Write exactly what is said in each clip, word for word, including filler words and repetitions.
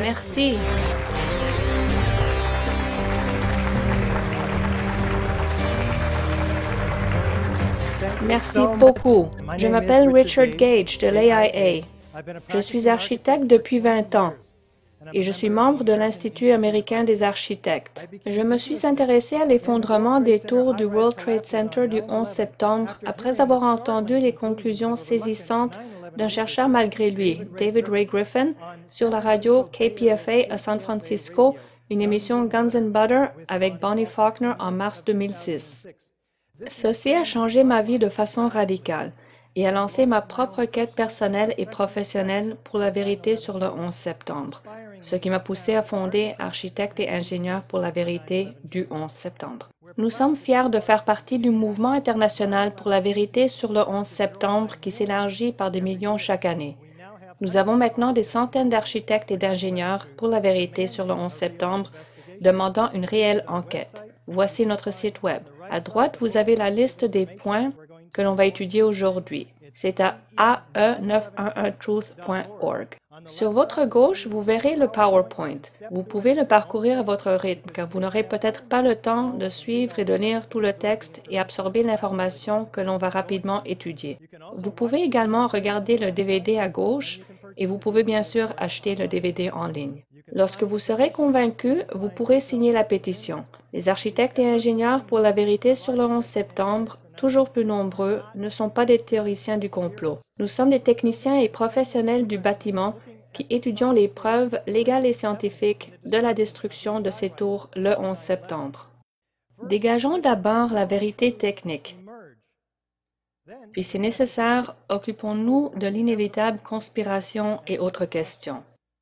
Merci. Merci beaucoup. Je m'appelle Richard Gage de l'A I A. Je suis architecte depuis vingt ans et je suis membre de l'Institut américain des architectes. Je me suis intéressé à l'effondrement des tours du World Trade Center du onze septembre après avoir entendu les conclusions saisissantes d'un chercheur malgré lui, David Ray Griffin, sur la radio K P F A à San Francisco, une émission Guns and Butter avec Bonnie Faulkner en mars deux mille six. Ceci a changé ma vie de façon radicale et a lancé ma propre quête personnelle et professionnelle pour la vérité sur le onze septembre, ce qui m'a poussé à fonder Architectes et ingénieurs pour la vérité du onze septembre. Nous sommes fiers de faire partie du mouvement international pour la vérité sur le onze septembre qui s'élargit par des millions chaque année. Nous avons maintenant des centaines d'architectes et d'ingénieurs pour la vérité sur le onze septembre demandant une réelle enquête. Voici notre site Web. À droite, vous avez la liste des points que l'on va étudier aujourd'hui. C'est à A E neuf cent onze truth point org. Sur votre gauche, vous verrez le PowerPoint. Vous pouvez le parcourir à votre rythme, car vous n'aurez peut-être pas le temps de suivre et de lire tout le texte et absorber l'information que l'on va rapidement étudier. Vous pouvez également regarder le D V D à gauche et vous pouvez bien sûr acheter le D V D en ligne. Lorsque vous serez convaincu, vous pourrez signer la pétition. Les architectes et ingénieurs pour la vérité sur le onze septembre, toujours plus nombreux, ne sont pas des théoriciens du complot. Nous sommes des techniciens et professionnels du bâtiment qui étudions les preuves légales et scientifiques de la destruction de ces tours le onze septembre. Dégageons d'abord la vérité technique. Puis, si nécessaire, occupons-nous de l'inévitable conspiration et autres questions.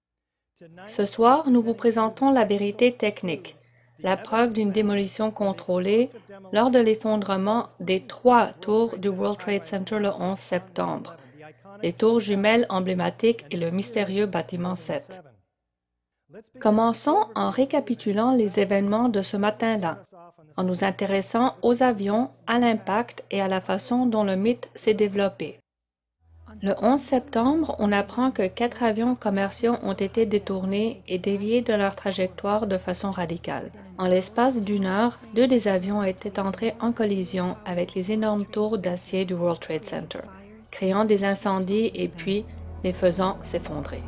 Ce soir, nous vous présentons la vérité technique, la preuve d'une démolition contrôlée lors de l'effondrement des trois tours du World Trade Center le onze septembre, les tours jumelles emblématiques et le mystérieux bâtiment sept. Commençons en récapitulant les événements de ce matin-là, en nous intéressant aux avions, à l'impact et à la façon dont le mythe s'est développé. Le onze septembre, on apprend que quatre avions commerciaux ont été détournés et déviés de leur trajectoire de façon radicale. En l'espace d'une heure, deux des avions étaient entrés en collision avec les énormes tours d'acier du World Trade Center, créant des incendies et puis les faisant s'effondrer.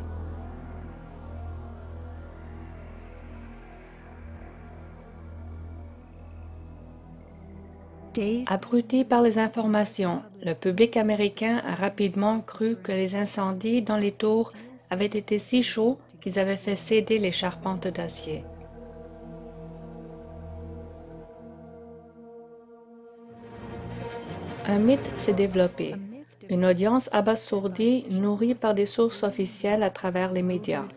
Abruti par les informations, le public américain a rapidement cru que les incendies dans les tours avaient été si chauds qu'ils avaient fait céder les charpentes d'acier. Un mythe s'est développé, une audience abasourdie nourrie par des sources officielles à travers les médias.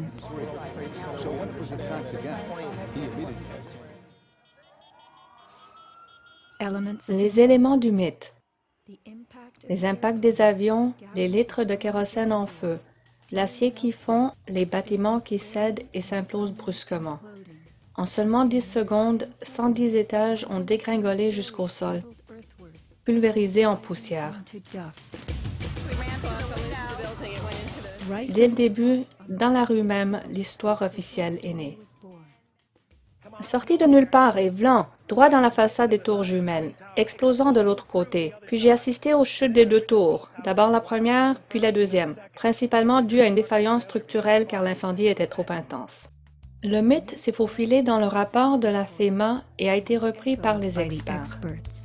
Les éléments du mythe, les impacts des avions, les litres de kérosène en feu, l'acier qui fond, les bâtiments qui cèdent et s'implosent brusquement. En seulement dix secondes, cent dix étages ont dégringolé jusqu'au sol, pulvérisés en poussière. Dès le début, dans la rue même, l'histoire officielle est née. Sorti de nulle part et vlan, droit dans la façade des tours jumelles, explosant de l'autre côté. Puis j'ai assisté aux chutes des deux tours, d'abord la première, puis la deuxième, principalement due à une défaillance structurelle car l'incendie était trop intense. Le mythe s'est faufilé dans le rapport de la FEMA et a été repris par les experts.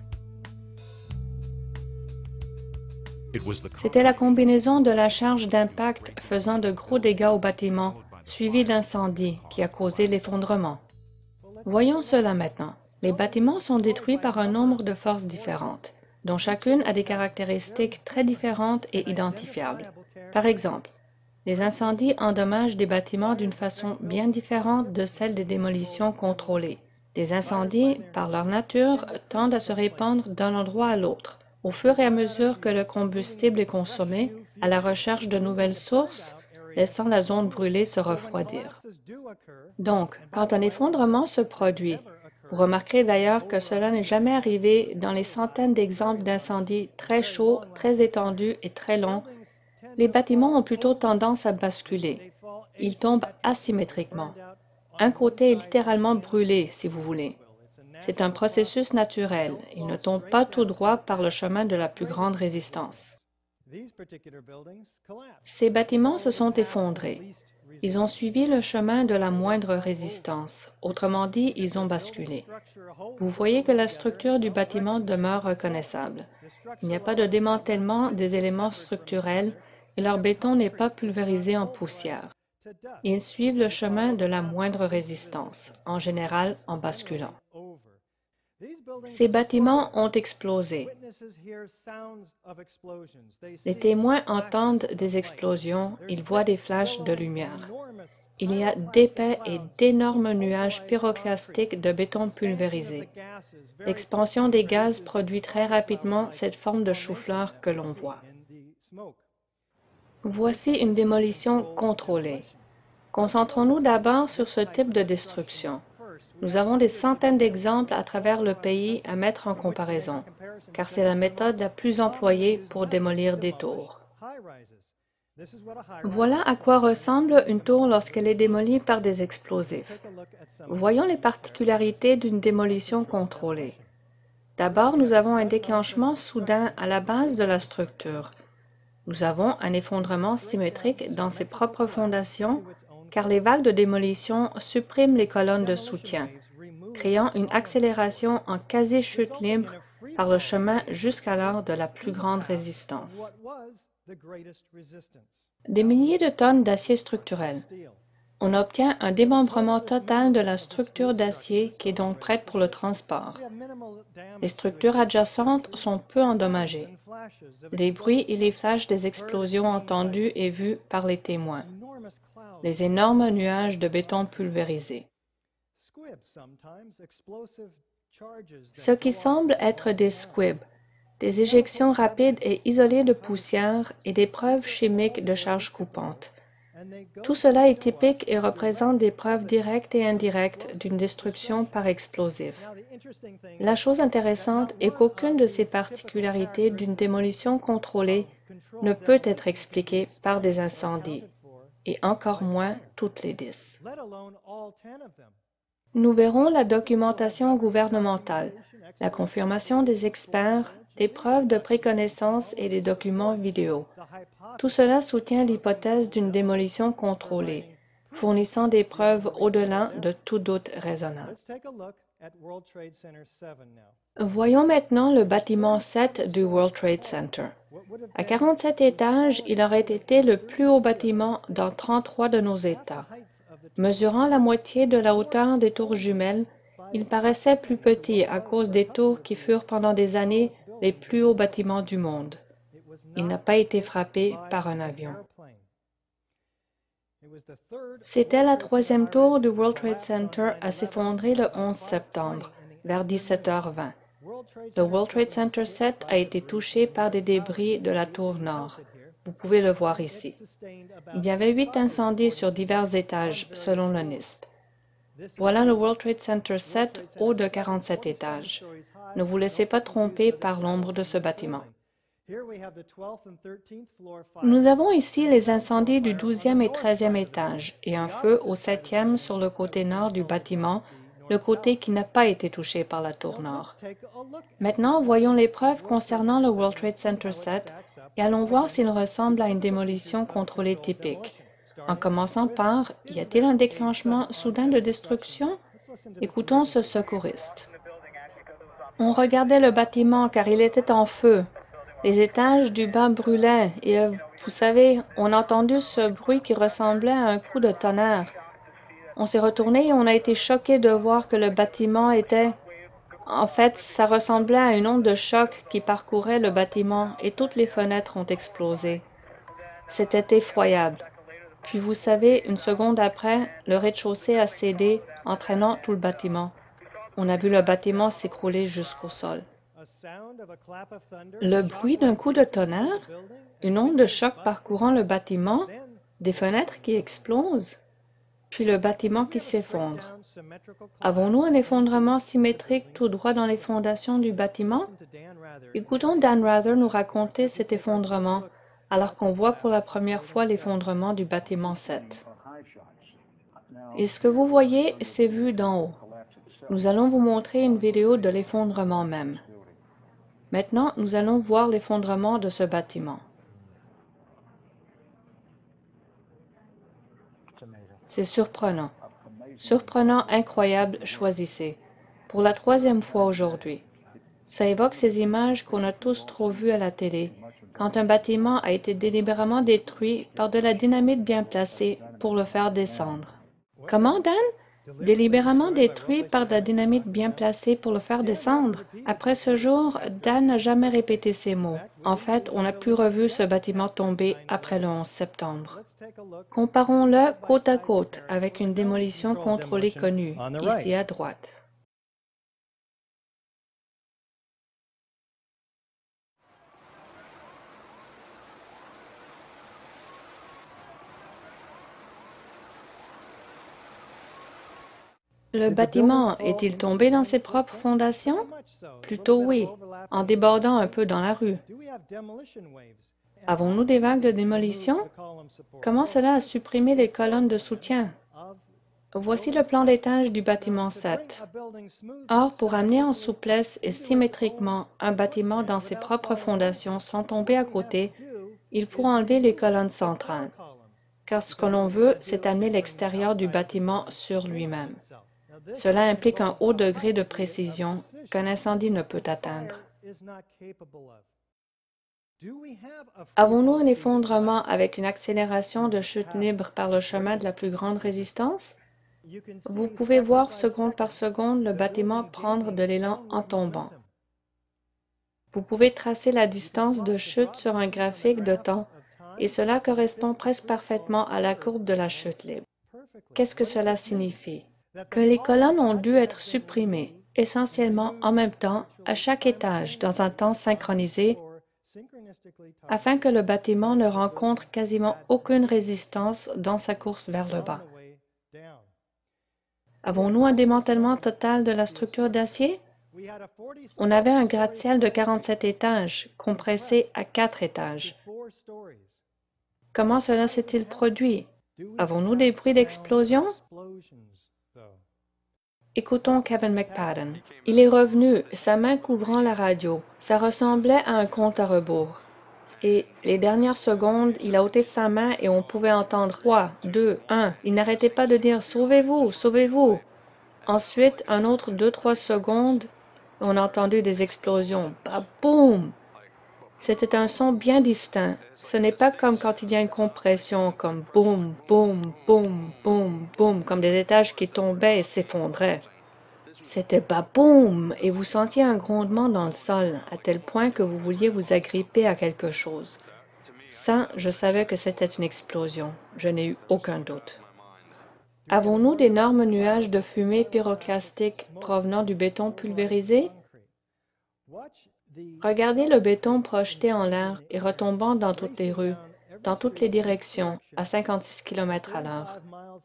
C'était la combinaison de la charge d'impact faisant de gros dégâts au bâtiment, suivie d'incendie, qui a causé l'effondrement. Voyons cela maintenant. Les bâtiments sont détruits par un nombre de forces différentes, dont chacune a des caractéristiques très différentes et identifiables. Par exemple, les incendies endommagent des bâtiments d'une façon bien différente de celle des démolitions contrôlées. Les incendies, par leur nature, tendent à se répandre d'un endroit à l'autre, au fur et à mesure que le combustible est consommé, à la recherche de nouvelles sources, laissant la zone brûlée se refroidir. Donc, quand un effondrement se produit, vous remarquerez d'ailleurs que cela n'est jamais arrivé dans les centaines d'exemples d'incendies très chauds, très étendus et très longs, les bâtiments ont plutôt tendance à basculer. il tombe asymétriquement. Un côté est littéralement brûlé, si vous voulez. C'est un processus naturel. Il ne tombe pas tout droit par le chemin de la plus grande résistance. Ces bâtiments se sont effondrés. Ils ont suivi le chemin de la moindre résistance. Autrement dit, ils ont basculé. Vous voyez que la structure du bâtiment demeure reconnaissable. Il n'y a pas de démantèlement des éléments structurels et leur béton n'est pas pulvérisé en poussière. Ils suivent le chemin de la moindre résistance, en général en basculant. Ces bâtiments ont explosé. Les témoins entendent des explosions, ils voient des flashs de lumière. Il y a d'épais et d'énormes nuages pyroclastiques de béton pulvérisé. L'expansion des gaz produit très rapidement cette forme de chou-fleur que l'on voit. Voici une démolition contrôlée. Concentrons-nous d'abord sur ce type de destruction. Nous avons des centaines d'exemples à travers le pays à mettre en comparaison, car c'est la méthode la plus employée pour démolir des tours. Voilà à quoi ressemble une tour lorsqu'elle est démolie par des explosifs. Voyons les particularités d'une démolition contrôlée. D'abord, nous avons un déclenchement soudain à la base de la structure. Nous avons un effondrement symétrique dans ses propres fondations, car les vagues de démolition suppriment les colonnes de soutien, créant une accélération en quasi-chute libre par le chemin jusqu'alors de la plus grande résistance. Des milliers de tonnes d'acier structurel. On obtient un démembrement total de la structure d'acier qui est donc prête pour le transport. Les structures adjacentes sont peu endommagées. Les bruits et les flashs des explosions entendus et vus par les témoins. Les énormes nuages de béton pulvérisé. Ce qui semble être des squibs, des éjections rapides et isolées de poussière et des preuves chimiques de charges coupantes. Tout cela est typique et représente des preuves directes et indirectes d'une destruction par explosif. La chose intéressante est qu'aucune de ces particularités d'une démolition contrôlée ne peut être expliquée par des incendies, et encore moins toutes les dix. Nous verrons la documentation gouvernementale, la confirmation des experts, des preuves de préconnaissance et des documents vidéo. Tout cela soutient l'hypothèse d'une démolition contrôlée, fournissant des preuves au-delà de tout doute raisonnable. Voyons maintenant le bâtiment sept du World Trade Center. À quarante-sept étages, il aurait été le plus haut bâtiment dans trente-trois de nos États. Mesurant la moitié de la hauteur des tours jumelles, il paraissait plus petit à cause des tours qui furent pendant des années les plus hauts bâtiments du monde. Il n'a pas été frappé par un avion. C'était la troisième tour du World Trade Center à s'effondrer le onze septembre, vers dix-sept heures vingt. Le World Trade Center sept a été touché par des débris de la tour nord. Vous pouvez le voir ici. Il y avait huit incendies sur divers étages, selon le NIST. Voilà le World Trade Center sept, haut de quarante-sept étages. Ne vous laissez pas tromper par l'ombre de ce bâtiment. Nous avons ici les incendies du douzième et treizième étage et un feu au septième sur le côté nord du bâtiment, le côté qui n'a pas été touché par la tour nord. Maintenant, voyons les preuves concernant le World Trade Center sept et allons voir s'il ressemble à une démolition contrôlée typique. En commençant par, y a-t-il un déclenchement soudain de destruction? Écoutons ce secouriste. On regardait le bâtiment car il était en feu. Les étages du bas brûlaient et, euh, vous savez, on a entendu ce bruit qui ressemblait à un coup de tonnerre. On s'est retourné et on a été choqués de voir que le bâtiment était... En fait, ça ressemblait à une onde de choc qui parcourait le bâtiment et toutes les fenêtres ont explosé. C'était effroyable. Puis vous savez, une seconde après, le rez-de-chaussée a cédé, entraînant tout le bâtiment. On a vu le bâtiment s'écrouler jusqu'au sol. Le bruit d'un coup de tonnerre, une onde de choc parcourant le bâtiment, des fenêtres qui explosent, puis le bâtiment qui s'effondre. Avons-nous un effondrement symétrique tout droit dans les fondations du bâtiment? Écoutons Dan Rather nous raconter cet effondrement, alors qu'on voit pour la première fois l'effondrement du bâtiment sept. Et ce que vous voyez, c'est vu d'en haut. Nous allons vous montrer une vidéo de l'effondrement même. Maintenant, nous allons voir l'effondrement de ce bâtiment. C'est surprenant. Surprenant, incroyable, choisissez. Pour la troisième fois aujourd'hui. Ça évoque ces images qu'on a tous trop vues à la télé, quand un bâtiment a été délibérément détruit par de la dynamite bien placée pour le faire descendre. Comment, Dan? Délibérément détruit par de la dynamite bien placée pour le faire descendre. Après ce jour, Dan n'a jamais répété ces mots. En fait, on n'a plus revu ce bâtiment tomber après le onze septembre. Comparons-le côte à côte avec une démolition contrôlée connue, ici à droite. Le bâtiment est-il tombé dans ses propres fondations? Plutôt oui, en débordant un peu dans la rue. Avons-nous des vagues de démolition? Comment cela a supprimé les colonnes de soutien? Voici le plan d'étage du bâtiment sept. Or, pour amener en souplesse et symétriquement un bâtiment dans ses propres fondations sans tomber à côté, il faut enlever les colonnes centrales. Car ce que l'on veut, c'est amener l'extérieur du bâtiment sur lui-même. Cela implique un haut degré de précision qu'un incendie ne peut atteindre. Avons-nous un effondrement avec une accélération de chute libre par le chemin de la plus grande résistance? Vous pouvez voir seconde par seconde le bâtiment prendre de l'élan en tombant. Vous pouvez tracer la distance de chute sur un graphique de temps et cela correspond presque parfaitement à la courbe de la chute libre. Qu'est-ce que cela signifie? Que les colonnes ont dû être supprimées, essentiellement en même temps, à chaque étage, dans un temps synchronisé, afin que le bâtiment ne rencontre quasiment aucune résistance dans sa course vers le bas. Avons-nous un démantèlement total de la structure d'acier? On avait un gratte-ciel de quarante-sept étages, compressé à quatre étages. Comment cela s'est-il produit? Avons-nous des bruits d'explosion? Écoutons Kevin McPadden. Il est revenu, sa main couvrant la radio. Ça ressemblait à un compte à rebours. Et, les dernières secondes, il a ôté sa main et on pouvait entendre trois, deux, un. Il n'arrêtait pas de dire « Sauvez-vous, sauvez-vous ». Ensuite, un autre deux, trois secondes, on a entendu des explosions. Bah, boum! C'était un son bien distinct. Ce n'est pas comme quand il y a une compression, comme boum, boum, boum, boum, boum, comme des étages qui tombaient et s'effondraient. C'était bah boum! Et vous sentiez un grondement dans le sol, à tel point que vous vouliez vous agripper à quelque chose. Ça, je savais que c'était une explosion. Je n'ai eu aucun doute. Avons-nous d'énormes nuages de fumée pyroclastique provenant du béton pulvérisé? Regardez le béton projeté en l'air et retombant dans toutes les rues, dans toutes les directions, à cinquante-six kilomètres à l'heure.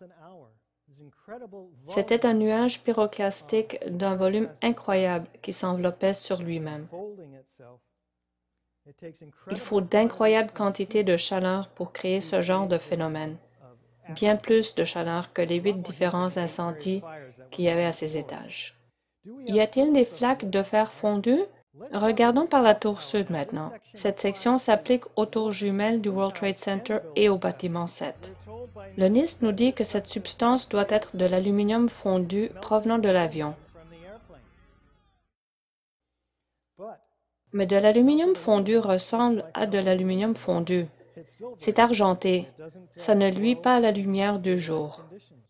C'était un nuage pyroclastique d'un volume incroyable qui s'enveloppait sur lui-même. Il faut d'incroyables quantités de chaleur pour créer ce genre de phénomène, bien plus de chaleur que les huit différents incendies qu'il y avait à ces étages. Y a-t-il des flaques de fer fondu? Regardons par la tour sud maintenant. Cette section s'applique aux tours jumelles du World Trade Center et au bâtiment sept. Le NIST nous dit que cette substance doit être de l'aluminium fondu provenant de l'avion. Mais de l'aluminium fondu ressemble à de l'aluminium fondu. C'est argenté. Ça ne luit pas à la lumière du jour.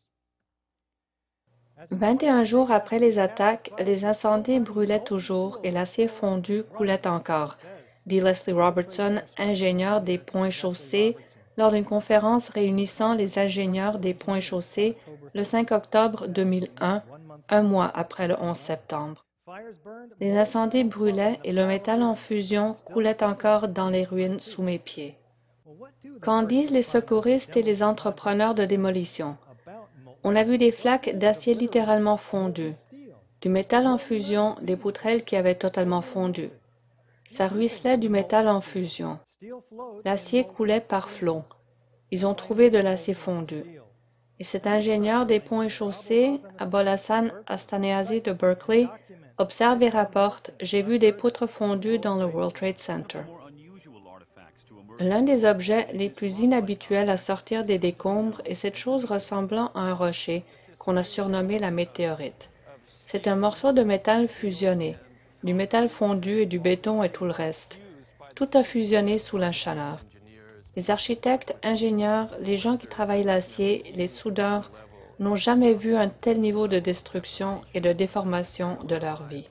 vingt et un jours après les attaques, les incendies brûlaient toujours et l'acier fondu coulait encore, dit Leslie Robertson, ingénieur des ponts et chaussées, lors d'une conférence réunissant les ingénieurs des ponts et chaussées le cinq octobre deux mille un, un mois après le onze septembre. Les incendies brûlaient et le métal en fusion coulait encore dans les ruines sous mes pieds. Qu'en disent les secouristes et les entrepreneurs de démolition? On a vu des flaques d'acier littéralement fondues, du métal en fusion, des poutrelles qui avaient totalement fondu. Ça ruisselait du métal en fusion. L'acier coulait par flots. Ils ont trouvé de l'acier fondu. et cet ingénieur des ponts et chaussées, Abolhassan Astanasi de Berkeley, observe et rapporte « J'ai vu des poutres fondues dans le World Trade Center ». L'un des objets les plus inhabituels à sortir des décombres est cette chose ressemblant à un rocher qu'on a surnommé la météorite. C'est un morceau de métal fusionné, du métal fondu et du béton et tout le reste. Tout a fusionné sous la chaleur. Les architectes, ingénieurs, les gens qui travaillent l'acier, les soudeurs n'ont jamais vu un tel niveau de destruction et de déformation de leur vie.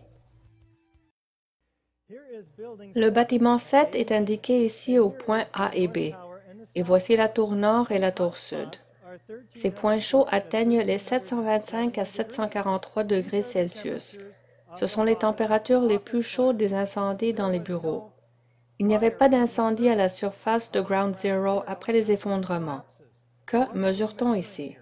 Le bâtiment sept est indiqué ici aux points A et B, et voici la tour nord et la tour sud. Ces points chauds atteignent les sept cent vingt-cinq à sept cent quarante-trois degrés Celsius. Ce sont les températures les plus chaudes des incendies dans les bureaux. Il n'y avait pas d'incendie à la surface de Ground Zero après les effondrements. Que mesure-t-on ici?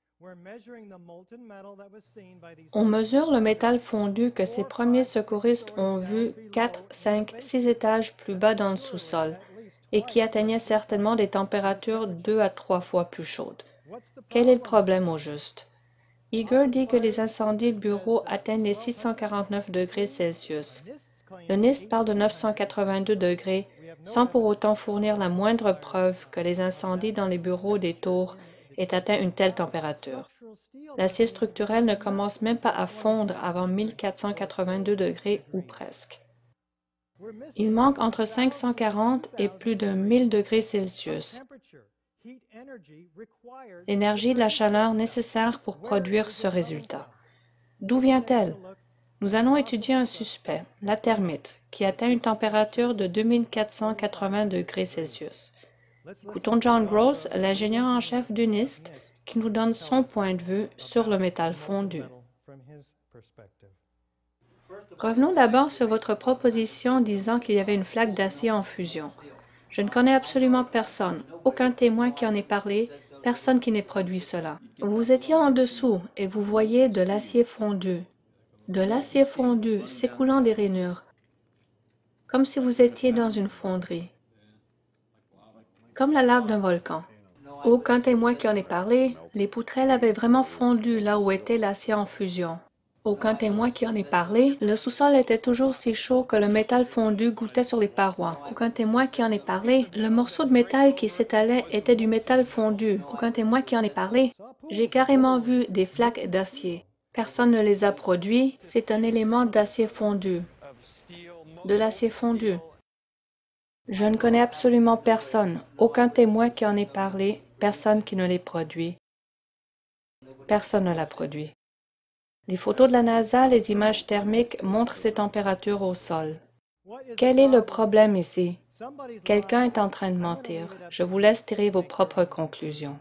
On mesure le métal fondu que ces premiers secouristes ont vu quatre, cinq, six étages plus bas dans le sous-sol et qui atteignait certainement des températures deux à trois fois plus chaudes. Quel est le problème au juste? Eager dit que les incendies de bureaux atteignent les six cent quarante-neuf degrés Celsius. Le NIST parle de neuf cent quatre-vingt-deux degrés, sans pour autant fournir la moindre preuve que les incendies dans les bureaux des tours aient atteint une telle température. L'acier structurel ne commence même pas à fondre avant mille quatre cent quatre-vingt-deux degrés ou presque. Il manque entre cinq cent quarante et plus de mille degrés Celsius. L'énergie de la chaleur nécessaire pour produire ce résultat. D'où vient-elle? Nous allons étudier un suspect, la thermite, qui atteint une température de deux mille quatre cent quatre-vingts degrés Celsius. Écoutons John Gross, l'ingénieur en chef du NIST, qui nous donne son point de vue sur le métal fondu. Revenons d'abord sur votre proposition disant qu'il y avait une flaque d'acier en fusion. Je ne connais absolument personne, aucun témoin qui en ait parlé, personne qui n'ait produit cela. Vous étiez en dessous et vous voyez de l'acier fondu. De l'acier fondu s'écoulant des rainures, comme si vous étiez dans une fonderie, comme la lave d'un volcan. Aucun témoin qui en ait parlé, les poutrelles avaient vraiment fondu là où était l'acier en fusion. Aucun témoin qui en ait parlé, le sous-sol était toujours si chaud que le métal fondu goûtait sur les parois. Aucun témoin qui en ait parlé, le morceau de métal qui s'étalait était du métal fondu. Aucun témoin qui en ait parlé. J'ai carrément vu des flaques d'acier. Personne ne les a produits, c'est un élément d'acier fondu. De l'acier fondu. Je ne connais absolument personne, aucun témoin qui en ait parlé, personne qui ne l'ait produit. Personne ne l'a produit. Les photos de la NASA, les images thermiques montrent ces températures au sol. Quel est le problème ici? Quelqu'un est en train de mentir. Je vous laisse tirer vos propres conclusions.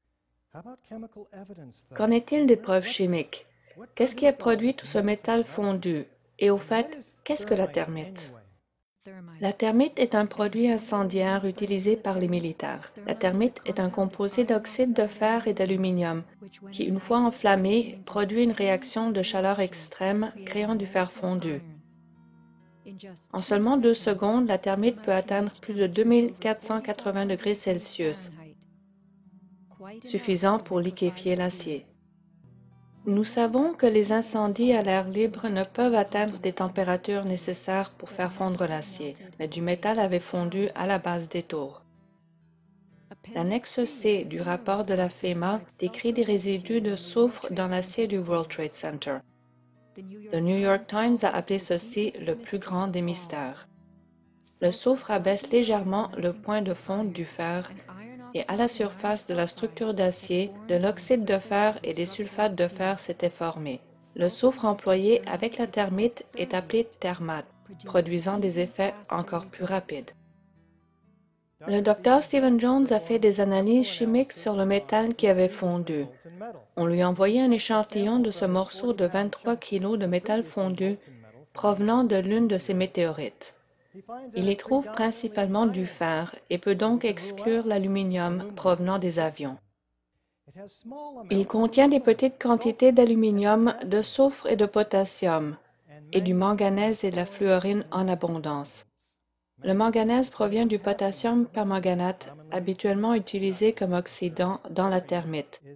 Qu'en est-il des preuves chimiques? Qu'est-ce qui a produit tout ce métal fondu? Et au fait, qu'est-ce que la thermite? La thermite est un produit incendiaire utilisé par les militaires. La thermite est un composé d'oxyde de fer et d'aluminium qui, une fois enflammé, produit une réaction de chaleur extrême créant du fer fondu. En seulement deux secondes, la thermite peut atteindre plus de deux mille quatre cent quatre-vingts degrés Celsius, suffisant pour liquéfier l'acier. Nous savons que les incendies à l'air libre ne peuvent atteindre des températures nécessaires pour faire fondre l'acier, mais du métal avait fondu à la base des tours. L'annexe C du rapport de la FEMA décrit des résidus de soufre dans l'acier du World Trade Center. Le New York Times a appelé ceci le plus grand des mystères. Le soufre abaisse légèrement le point de fonte du fer et à la surface de la structure d'acier, de l'oxyde de fer et des sulfates de fer s'étaient formés. Le soufre employé avec la thermite est appelé thermate, produisant des effets encore plus rapides. Le docteur Stephen Jones a fait des analyses chimiques sur le métal qui avait fondu. On lui a envoyé un échantillon de ce morceau de vingt-trois kilos de métal fondu provenant de l'une de ces météorites. Il y trouve principalement du fer et peut donc exclure l'aluminium provenant des avions. Il contient des petites quantités d'aluminium, de soufre et de potassium, et du manganèse et de la fluorine en abondance. Le manganèse provient du potassium permanganate, habituellement utilisé comme oxydant dans la thermite.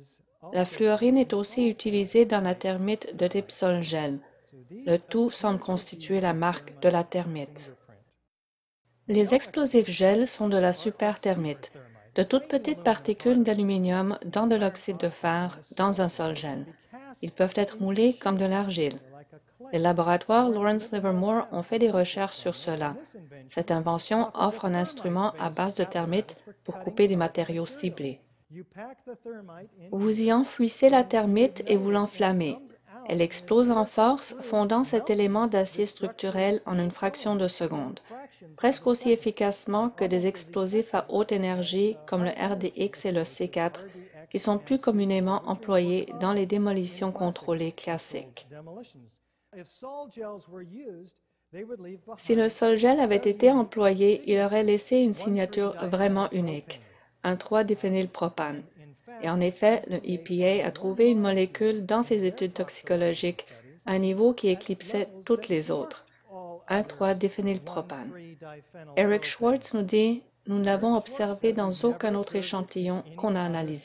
La fluorine est aussi utilisée dans la termite de type Sol-Gel. Le tout semble constituer la marque de la termite. Les explosifs gel sont de la superthermite, de toutes petites particules d'aluminium dans de l'oxyde de fer dans un sol-gel. Ils peuvent être moulés comme de l'argile. Les laboratoires Lawrence Livermore ont fait des recherches sur cela. Cette invention offre un instrument à base de termite pour couper des matériaux ciblés. Vous y enfouissez la termite et vous l'enflammez. Elle explose en force, fondant cet élément d'acier structurel en une fraction de seconde, presque aussi efficacement que des explosifs à haute énergie comme le R D X et le C quatre, qui sont plus communément employés dans les démolitions contrôlées classiques. Si le sol-gel avait été employé, il aurait laissé une signature vraiment unique, un trois déphénylpropane. Et en effet, le E P A a trouvé une molécule dans ses études toxicologiques à un niveau qui éclipsait toutes les autres, un trois déphénylpropane. Eric Schwartz nous dit « Nous ne l'avons observé dans aucun autre échantillon qu'on a analysé ».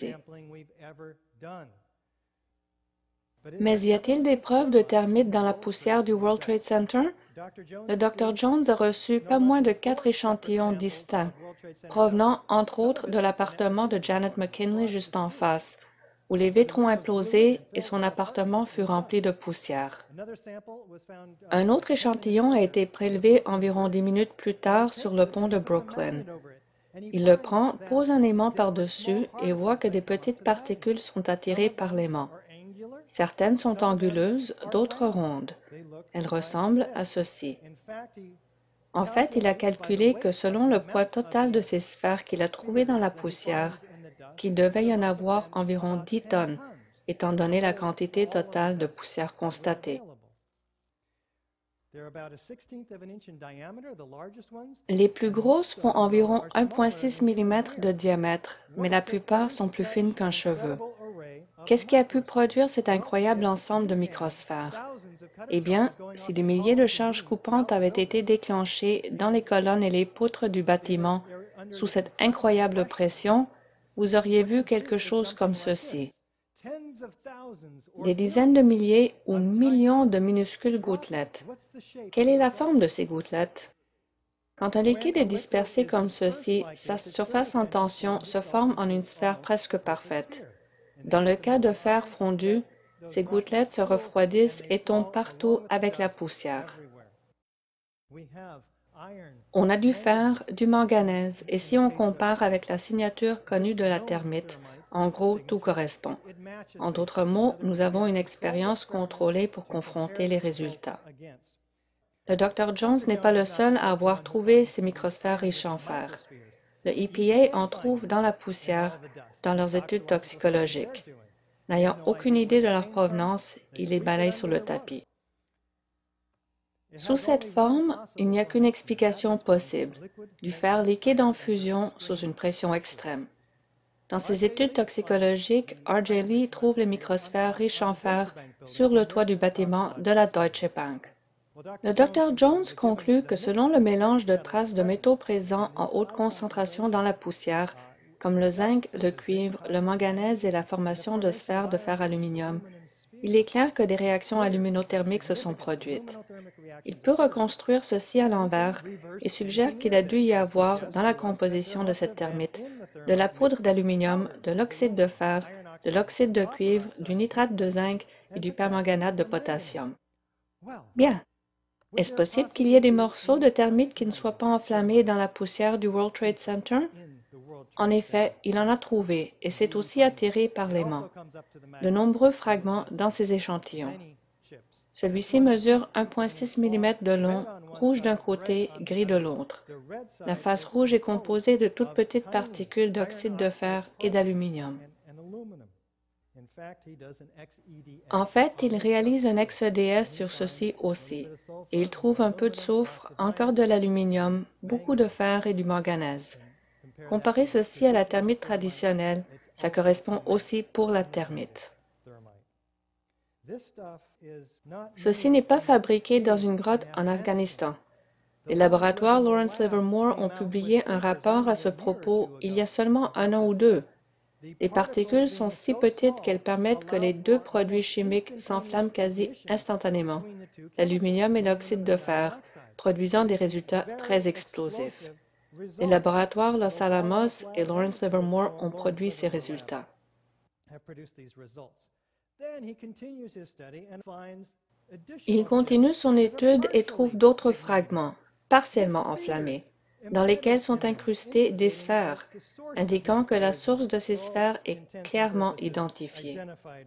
Mais y a-t-il des preuves de termites dans la poussière du World Trade Center? Le docteur Jones a reçu pas moins de quatre échantillons distincts, provenant entre autres de l'appartement de Janet McKinley juste en face, où les vitres ont implosé et son appartement fut rempli de poussière. Un autre échantillon a été prélevé environ dix minutes plus tard sur le pont de Brooklyn. Il le prend, pose un aimant par-dessus et voit que des petites particules sont attirées par l'aimant. Certaines sont anguleuses, d'autres rondes. Elles ressemblent à ceci. En fait, il a calculé que selon le poids total de ces sphères qu'il a trouvées dans la poussière, qu'il devait y en avoir environ dix tonnes, étant donné la quantité totale de poussière constatée. Les plus grosses font environ un virgule six millimètres de diamètre, mais la plupart sont plus fines qu'un cheveu. Qu'est-ce qui a pu produire cet incroyable ensemble de microsphères? Eh bien, si des milliers de charges coupantes avaient été déclenchées dans les colonnes et les poutres du bâtiment sous cette incroyable pression, vous auriez vu quelque chose comme ceci. Des dizaines de milliers ou millions de minuscules gouttelettes. Quelle est la forme de ces gouttelettes? Quand un liquide est dispersé comme ceci, sa surface en tension se forme en une sphère presque parfaite. Dans le cas de fer fondu, ces gouttelettes se refroidissent et tombent partout avec la poussière. On a du fer, du manganèse, et si on compare avec la signature connue de la termite, en gros, tout correspond. En d'autres mots, nous avons une expérience contrôlée pour confronter les résultats. Le docteur Jones n'est pas le seul à avoir trouvé ces microsphères riches en fer. Le E P A en trouve dans la poussière, dans leurs études toxicologiques. N'ayant aucune idée de leur provenance, il les balaye sur le tapis. Sous cette forme, il n'y a qu'une explication possible, du fer liquide en fusion sous une pression extrême. Dans ses études toxicologiques, R J Lee trouve les microsphères riches en fer sur le toit du bâtiment de la Deutsche Bank. Le docteur Jones conclut que selon le mélange de traces de métaux présents en haute concentration dans la poussière, comme le zinc, le cuivre, le manganèse et la formation de sphères de fer-aluminium, il est clair que des réactions aluminothermiques se sont produites. Il peut reconstruire ceci à l'envers et suggère qu'il a dû y avoir, dans la composition de cette termite, de la poudre d'aluminium, de l'oxyde de fer, de l'oxyde de cuivre, du nitrate de zinc et du permanganate de potassium. Bien. Est-ce possible qu'il y ait des morceaux de termites qui ne soient pas enflammés dans la poussière du World Trade Center? En effet, il en a trouvé et s'est aussi attiré par l'aimant. De nombreux fragments dans ces échantillons. Celui-ci mesure un virgule six millimètres de long, rouge d'un côté, gris de l'autre. La face rouge est composée de toutes petites particules d'oxyde de fer et d'aluminium. En fait, il réalise un X E D S sur ceci aussi, et il trouve un peu de soufre, encore de l'aluminium, beaucoup de fer et du manganèse. Comparez ceci à la termite traditionnelle, ça correspond aussi pour la termite. Ceci n'est pas fabriqué dans une grotte en Afghanistan. Les laboratoires Lawrence Livermore ont publié un rapport à ce propos il y a seulement un an ou deux. Les particules sont si petites qu'elles permettent que les deux produits chimiques s'enflamment quasi instantanément, l'aluminium et l'oxyde de fer, produisant des résultats très explosifs. Les laboratoires Los Alamos et Lawrence Livermore ont produit ces résultats. Il continue son étude et trouve d'autres fragments, partiellement enflammés, dans lesquels sont incrustées des sphères, indiquant que la source de ces sphères est clairement identifiée.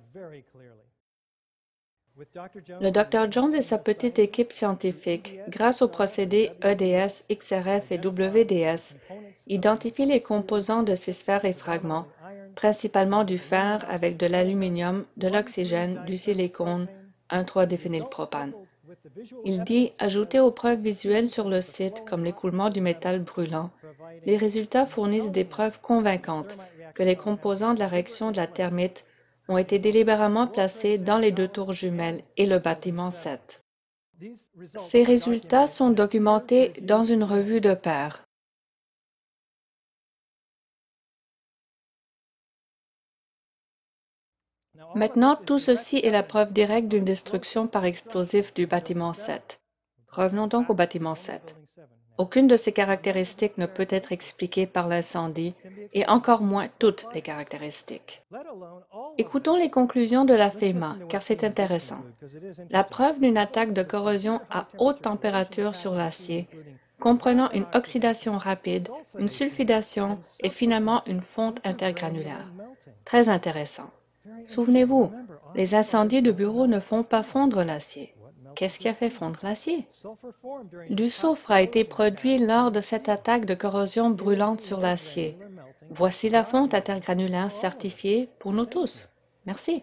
Le docteur Jones et sa petite équipe scientifique, grâce aux procédés E D S, X R F et W D S, identifient les composants de ces sphères et fragments, principalement du fer avec de l'aluminium, de l'oxygène, du silicone, un trois déphénylpropane. Il dit, ajouté aux preuves visuelles sur le site, comme l'écoulement du métal brûlant, les résultats fournissent des preuves convaincantes que les composants de la réaction de la thermite ont été délibérément placés dans les deux tours jumelles et le bâtiment sept. Ces résultats sont documentés dans une revue de pairs. Maintenant, tout ceci est la preuve directe d'une destruction par explosif du bâtiment sept. Revenons donc au bâtiment sept. Aucune de ces caractéristiques ne peut être expliquée par l'incendie, et encore moins toutes les caractéristiques. Écoutons les conclusions de la FEMA, car c'est intéressant. La preuve d'une attaque de corrosion à haute température sur l'acier, comprenant une oxydation rapide, une sulfidation et finalement une fonte intergranulaire. Très intéressant. Souvenez-vous, les incendies de bureaux ne font pas fondre l'acier. Qu'est-ce qui a fait fondre l'acier? Du soufre a été produit lors de cette attaque de corrosion brûlante sur l'acier. Voici la fonte intergranulaire certifiée pour nous tous. Merci.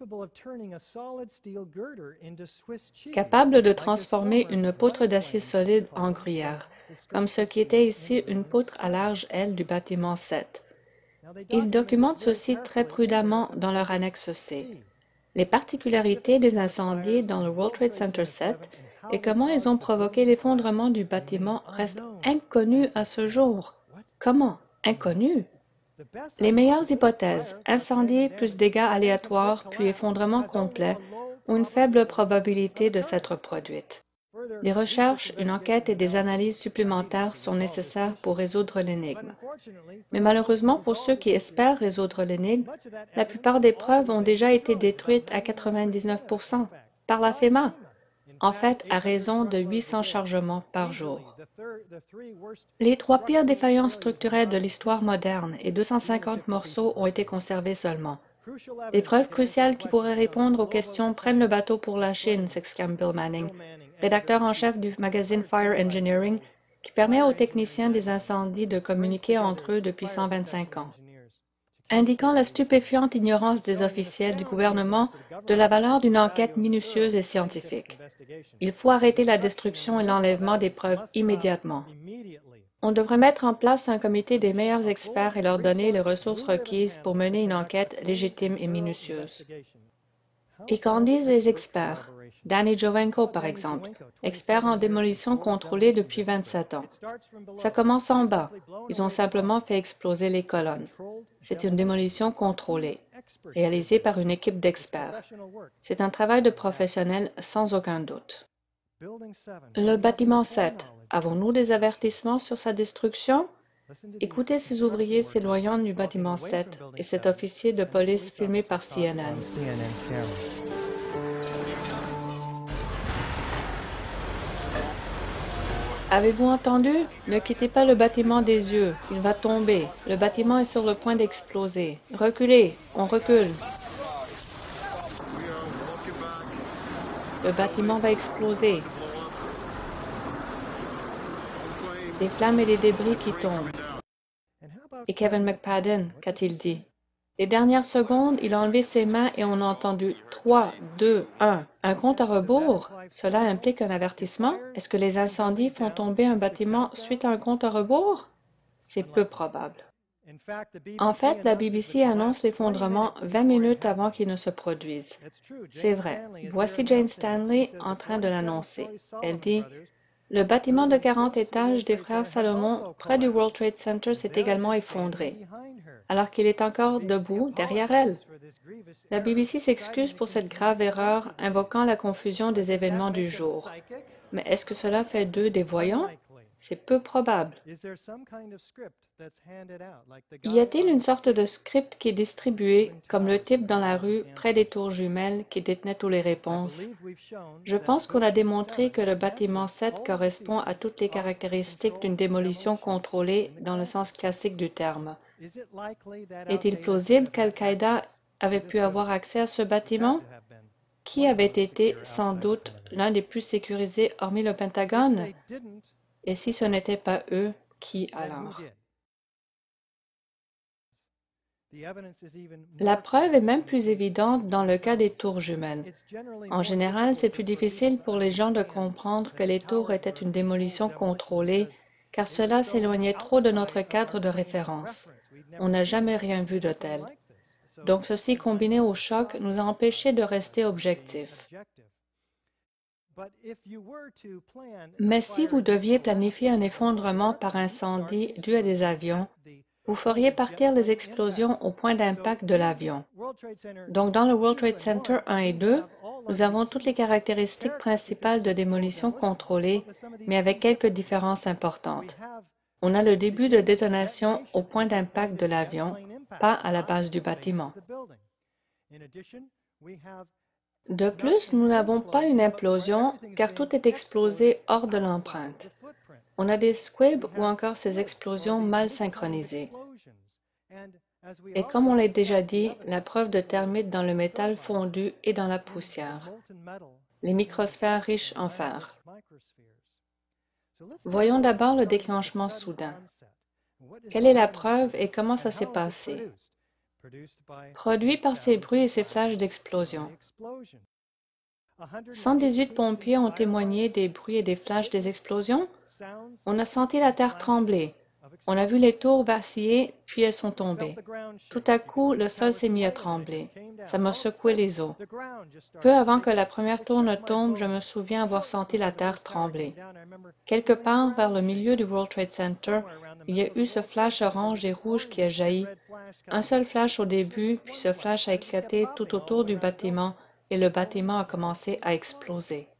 Capable de transformer une poutre d'acier solide en gruyère, comme ce qui était ici une poutre à large aile du bâtiment sept. Ils documentent ceci très prudemment dans leur annexe C. Les particularités des incendies dans le World Trade Center sept et comment ils ont provoqué l'effondrement du bâtiment restent inconnus à ce jour. Comment? Inconnus? Les meilleures hypothèses, incendie plus dégâts aléatoires puis effondrement complet, ont une faible probabilité de s'être produites. Des recherches, une enquête et des analyses supplémentaires sont nécessaires pour résoudre l'énigme. Mais malheureusement pour ceux qui espèrent résoudre l'énigme, la plupart des preuves ont déjà été détruites à quatre-vingt-dix-neuf pour cent par la FEMA, en fait à raison de huit cents chargements par jour. Les trois pires défaillances structurelles de l'histoire moderne et deux cent cinquante morceaux ont été conservés seulement. Des preuves cruciales qui pourraient répondre aux questions prennent le bateau pour la Chine, s'exclame Bill Manning, rédacteur en chef du magazine Fire Engineering, qui permet aux techniciens des incendies de communiquer entre eux depuis cent vingt-cinq ans. Indiquant la stupéfiante ignorance des officiels du gouvernement de la valeur d'une enquête minutieuse et scientifique. Il faut arrêter la destruction et l'enlèvement des preuves immédiatement. On devrait mettre en place un comité des meilleurs experts et leur donner les ressources requises pour mener une enquête légitime et minutieuse. Et qu'en disent les experts? Danny Jovenko, par exemple, expert en démolition contrôlée depuis vingt-sept ans. Ça commence en bas. Ils ont simplement fait exploser les colonnes. C'est une démolition contrôlée, réalisée par une équipe d'experts. C'est un travail de professionnels sans aucun doute. Le bâtiment sept, avons-nous des avertissements sur sa destruction? Écoutez ces ouvriers s'éloignant du bâtiment sept et cet officier de police filmé par C N N. Avez-vous entendu? Ne quittez pas le bâtiment des yeux. Il va tomber. Le bâtiment est sur le point d'exploser. Reculez. On recule. Le bâtiment va exploser. Des flammes et des débris qui tombent. Et Kevin McPadden, qu'a-t-il dit? Les dernières secondes, il a enlevé ses mains et on a entendu trois, deux, un. Un compte à rebours? Cela implique un avertissement? Est-ce que les incendies font tomber un bâtiment suite à un compte à rebours? C'est peu probable. En fait, la B B C annonce l'effondrement vingt minutes avant qu'il ne se produise. C'est vrai. Voici Jane Stanley en train de l'annoncer. Elle dit Le bâtiment de quarante étages des frères Salomon, près du World Trade Center, s'est également effondré, alors qu'il est encore debout derrière elle. La B B C s'excuse pour cette grave erreur, invoquant la confusion des événements du jour. Mais est-ce que cela fait d'eux des voyants? C'est peu probable. Y a-t-il une sorte de script qui est distribué, comme le type dans la rue, près des tours jumelles, qui détenait toutes les réponses? Je pense qu'on a démontré que le bâtiment sept correspond à toutes les caractéristiques d'une démolition contrôlée dans le sens classique du terme. Est-il plausible qu'Al-Qaïda avait pu avoir accès à ce bâtiment? Qui avait été, sans doute, l'un des plus sécurisés hormis le Pentagone? Et si ce n'était pas eux, qui alors? La preuve est même plus évidente dans le cas des tours jumelles. En général, c'est plus difficile pour les gens de comprendre que les tours étaient une démolition contrôlée, car cela s'éloignait trop de notre cadre de référence. On n'a jamais rien vu de tel. Donc ceci combiné au choc nous a empêchés de rester objectifs. Mais si vous deviez planifier un effondrement par incendie dû à des avions, vous feriez partir les explosions au point d'impact de l'avion. Donc dans le World Trade Center un et deux, nous avons toutes les caractéristiques principales de démolition contrôlée, mais avec quelques différences importantes. On a le début de détonation au point d'impact de l'avion, pas à la base du bâtiment. De plus, nous n'avons pas une implosion, car tout est explosé hors de l'empreinte. On a des squibs ou encore ces explosions mal synchronisées. Et comme on l'a déjà dit, la preuve de termites dans le métal fondu et dans la poussière. Les microsphères riches en fer. Voyons d'abord le déclenchement soudain. Quelle est la preuve et comment ça s'est passé? Produit par ces bruits et ces flashs d'explosion. cent dix-huit pompiers ont témoigné des bruits et des flashs des explosions. On a senti la terre trembler. On a vu les tours vaciller, puis elles sont tombées. Tout à coup, le sol s'est mis à trembler. Ça m'a secoué les os. Peu avant que la première tour ne tombe, je me souviens avoir senti la terre trembler. Quelque part vers le milieu du World Trade Center, il y a eu ce flash orange et rouge qui a jailli. Un seul flash au début, puis ce flash a éclaté tout autour du bâtiment et le bâtiment a commencé à exploser.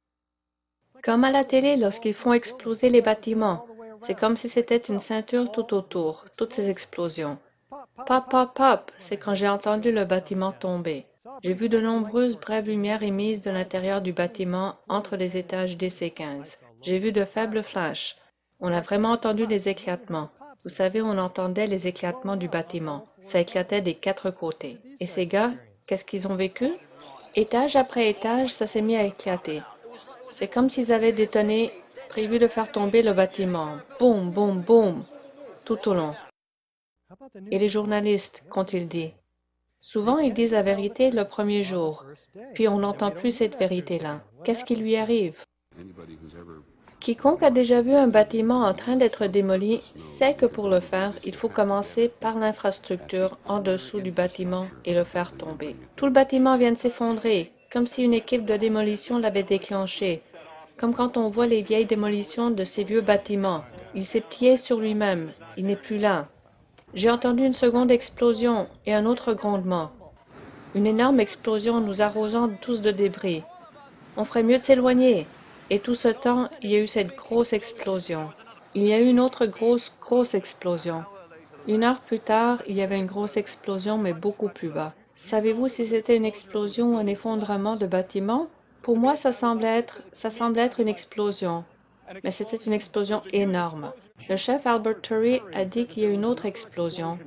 Comme à la télé lorsqu'ils font exploser les bâtiments. C'est comme si c'était une ceinture tout autour, toutes ces explosions. Pop, pop, pop, c'est quand j'ai entendu le bâtiment tomber. J'ai vu de nombreuses brèves lumières émises de l'intérieur du bâtiment entre les étages D C quinze. J'ai vu de faibles flashs. On a vraiment entendu des éclatements. Vous savez, on entendait les éclatements du bâtiment. Ça éclatait des quatre côtés. Et ces gars, qu'est-ce qu'ils ont vécu? Étage après étage, ça s'est mis à éclater. C'est comme s'ils avaient détonné, prévu de faire tomber le bâtiment. Boum, boum, boum, tout au long. Et les journalistes, qu'ont-ils dit? Souvent, ils disent la vérité le premier jour, puis on n'entend plus cette vérité-là. Qu'est-ce qui lui arrive? Quiconque a déjà vu un bâtiment en train d'être démoli sait que pour le faire, il faut commencer par l'infrastructure en dessous du bâtiment et le faire tomber. Tout le bâtiment vient de s'effondrer, comme si une équipe de démolition l'avait déclenché, comme quand on voit les vieilles démolitions de ces vieux bâtiments. Il s'est plié sur lui-même, il n'est plus là. J'ai entendu une seconde explosion et un autre grondement. Une énorme explosion nous arrosant tous de débris. On ferait mieux de s'éloigner. Et tout ce temps, il y a eu cette grosse explosion. Il y a eu une autre grosse, grosse explosion. Une heure plus tard, il y avait une grosse explosion, mais beaucoup plus bas. Savez-vous si c'était une explosion ou un effondrement de bâtiment? Pour moi, ça semblait être, ça semblait être une explosion. Mais c'était une explosion énorme. Le chef Albert Turry a dit qu'il y a eu une autre explosion.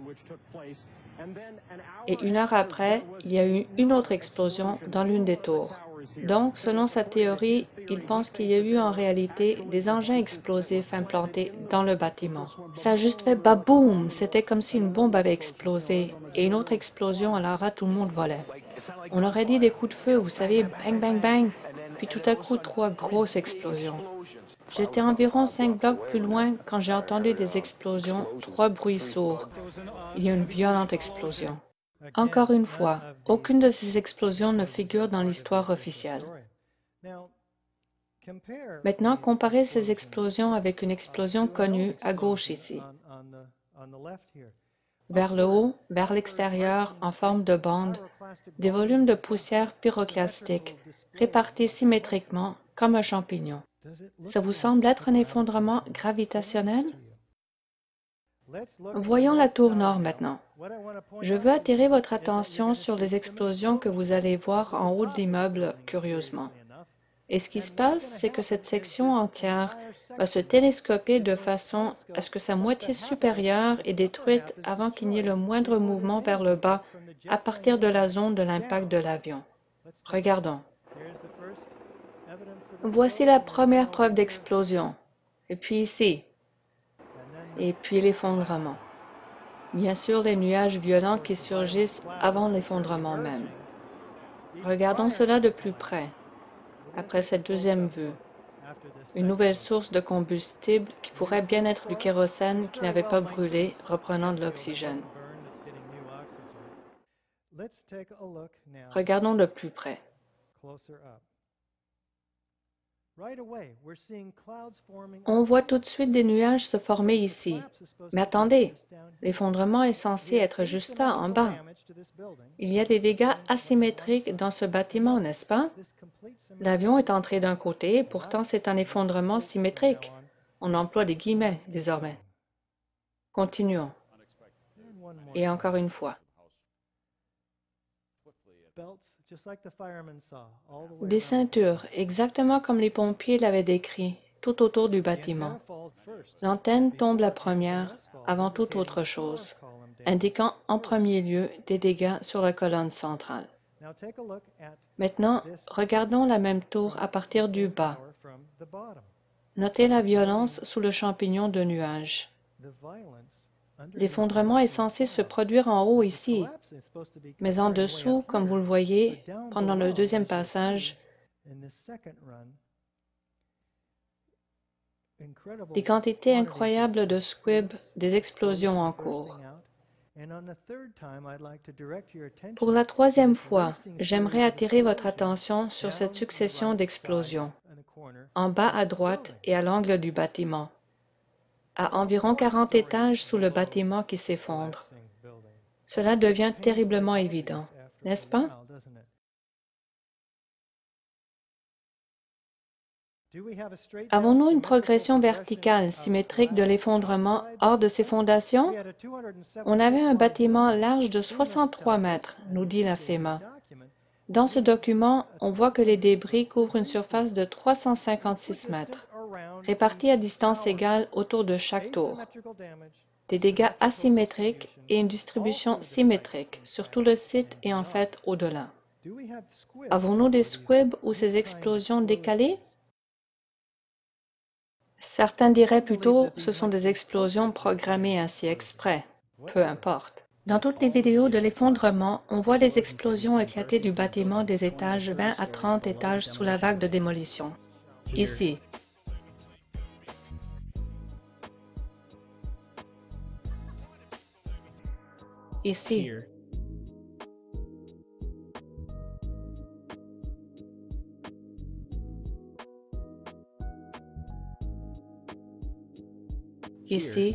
Et une heure après, il y a eu une autre explosion dans l'une des tours. Donc, selon sa théorie, il pense qu'il y a eu en réalité des engins explosifs implantés dans le bâtiment. Ça a juste fait baboum, c'était comme si une bombe avait explosé, et une autre explosion, alors là, tout le monde volait. On aurait dit des coups de feu, vous savez, bang, bang, bang, puis tout à coup, trois grosses explosions. J'étais environ cinq blocs plus loin quand j'ai entendu des explosions, trois bruits sourds. Il y a eu une violente explosion. Encore une fois, aucune de ces explosions ne figure dans l'histoire officielle. Maintenant, comparez ces explosions avec une explosion connue à gauche ici. Vers le haut, vers l'extérieur, en forme de bande, des volumes de poussière pyroclastique, répartis symétriquement comme un champignon. Ça vous semble être un effondrement gravitationnel? Voyons la tour nord maintenant. Je veux attirer votre attention sur les explosions que vous allez voir en haut de l'immeuble, curieusement. Et ce qui se passe, c'est que cette section entière va se télescoper de façon à ce que sa moitié supérieure est détruite avant qu'il n'y ait le moindre mouvement vers le bas à partir de la zone de l'impact de l'avion. Regardons. Voici la première preuve d'explosion. Et puis ici. Et puis l'effondrement. Bien sûr, les nuages violents qui surgissent avant l'effondrement même. Regardons cela de plus près. Après cette deuxième vue, une nouvelle source de combustible qui pourrait bien être du kérosène qui n'avait pas brûlé, reprenant de l'oxygène. Regardons de plus près. On voit tout de suite des nuages se former ici. Mais attendez, l'effondrement est censé être juste là, en bas. Il y a des dégâts asymétriques dans ce bâtiment, n'est-ce pas? L'avion est entré d'un côté, pourtant c'est un effondrement symétrique. On emploie des guillemets, désormais. Continuons. Et encore une fois. Des ceintures, exactement comme les pompiers l'avaient décrit, tout autour du bâtiment. L'antenne tombe la première, avant toute autre chose, indiquant en premier lieu des dégâts sur la colonne centrale. Maintenant, regardons la même tour à partir du bas. Notez la violence sous le champignon de nuages. L'effondrement est censé se produire en haut ici, mais en dessous, comme vous le voyez, pendant le deuxième passage, des quantités incroyables de squibs, des explosions en cours. Pour la troisième fois, j'aimerais attirer votre attention sur cette succession d'explosions, en bas à droite et à l'angle du bâtiment, à environ quarante étages sous le bâtiment qui s'effondre. Cela devient terriblement évident, n'est-ce pas? Avons-nous une progression verticale symétrique de l'effondrement hors de ses fondations? On avait un bâtiment large de soixante-trois mètres, nous dit la FEMA. Dans ce document, on voit que les débris couvrent une surface de trois cent cinquante-six mètres, répartis à distance égale autour de chaque tour. Des dégâts asymétriques et une distribution symétrique sur tout le site et en fait au-delà. Avons-nous des squibs ou ces explosions décalées? Certains diraient plutôt que ce sont des explosions programmées ainsi exprès. Peu importe. Dans toutes les vidéos de l'effondrement, on voit les explosions éclater du bâtiment des étages vingt à trente étages sous la vague de démolition. Ici. Ici. Ici.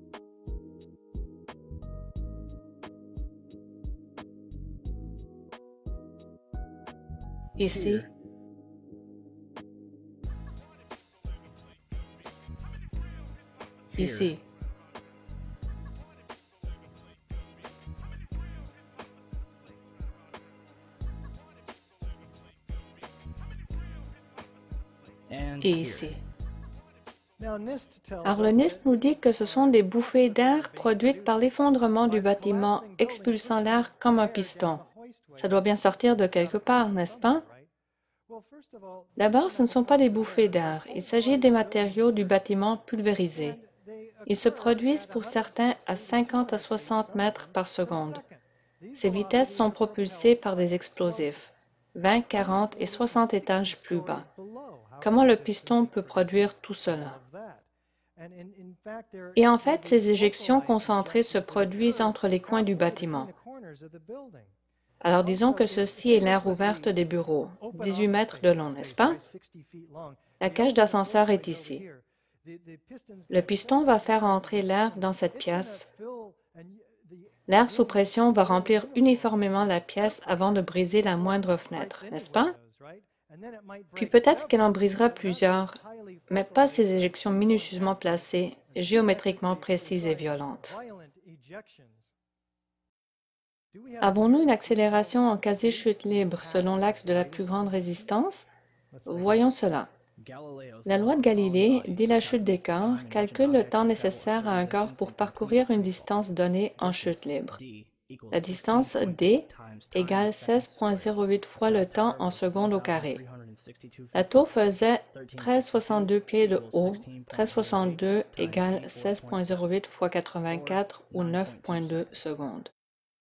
Ici. Ici. Et ici. Alors le NIST nous dit que ce sont des bouffées d'air produites par l'effondrement du bâtiment expulsant l'air comme un piston. Ça doit bien sortir de quelque part, n'est-ce pas? D'abord, ce ne sont pas des bouffées d'air, il s'agit des matériaux du bâtiment pulvérisés. Ils se produisent pour certains à cinquante à soixante mètres par seconde. Ces vitesses sont propulsées par des explosifs, vingt, quarante et soixante étages plus bas. Comment le piston peut produire tout cela? Et en fait, ces éjections concentrées se produisent entre les coins du bâtiment. Alors disons que ceci est l'aire ouverte des bureaux, dix-huit mètres de long, n'est-ce pas? La cage d'ascenseur est ici. Le piston va faire entrer l'air dans cette pièce. L'air sous pression va remplir uniformément la pièce avant de briser la moindre fenêtre, n'est-ce pas? Puis peut-être qu'elle en brisera plusieurs, mais pas ces éjections minutieusement placées, géométriquement précises et violentes. Avons-nous une accélération en quasi-chute libre selon l'axe de la plus grande résistance? Voyons cela. La loi de Galilée, dès la chute des corps, calcule le temps nécessaire à un corps pour parcourir une distance donnée en chute libre. La distance d égale seize virgule zéro huit fois le temps en secondes au carré. La tour faisait treize virgule soixante-deux pieds de haut. treize virgule soixante-deux égale seize virgule zéro huit fois quatre-vingt-quatre ou neuf virgule deux secondes.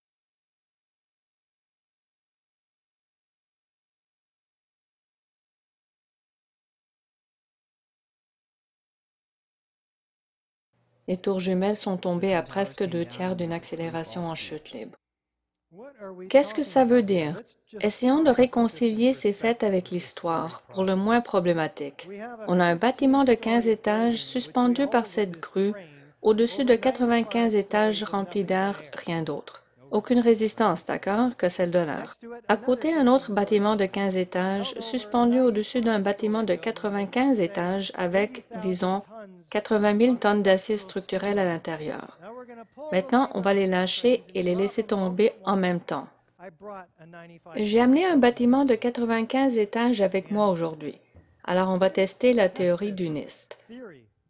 Les tours jumelles sont tombées à presque deux tiers d'une accélération en chute libre. Qu'est-ce que ça veut dire? Essayons de réconcilier ces faits avec l'histoire, pour le moins problématique. On a un bâtiment de quinze étages suspendu par cette grue, au-dessus de quatre-vingt-quinze étages remplis d'air, rien d'autre. Aucune résistance, d'accord, que celle de l'air. À côté, un autre bâtiment de quinze étages, suspendu au-dessus d'un bâtiment de quatre-vingt-quinze étages avec, disons, quatre-vingt mille tonnes d'acier structurel à l'intérieur. Maintenant, on va les lâcher et les laisser tomber en même temps. J'ai amené un bâtiment de quatre-vingt-quinze étages avec moi aujourd'hui. Alors, on va tester la théorie du N I S T.